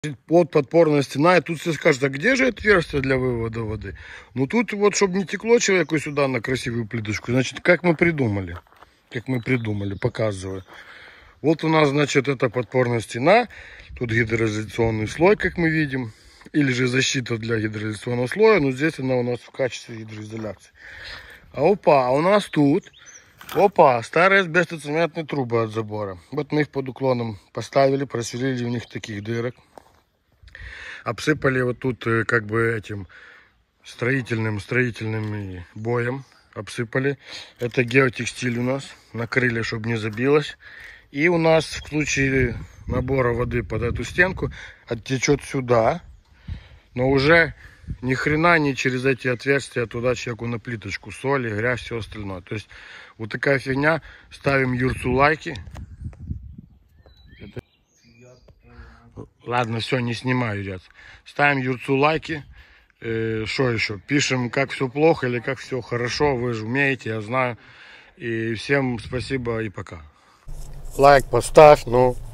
Вот подпорная стена, и тут все скажут, а где же отверстие для вывода воды? Ну тут вот, чтобы не текло человеку сюда на красивую плиточку, значит, как мы придумали, показываю. Вот у нас, значит, это подпорная стена, тут гидроизоляционный слой, как мы видим, или же защита для гидроизоляционного слоя, но здесь она у нас в качестве гидроизоляции. А у нас тут, старые асбестоцементные трубы от забора. Вот мы их под уклоном поставили, просверлили в них таких дырок. Обсыпали вот тут как бы этим строительным боем. Обсыпали. Это геотекстиль у нас. Накрыли, чтобы не забилось. И у нас в случае набора воды под эту стенку оттечет сюда. Но уже ни хрена не через эти отверстия туда человеку на плиточку. Соли, грязь, все остальное. То есть вот такая фигня. Ставим юрцулайки. Ладно, все, не снимаю, ребят. Ставим юрцулайки. Что еще? Пишем, как все плохо или как все хорошо. Вы же умеете, я знаю. И всем спасибо и пока. Лайк поставь, ну.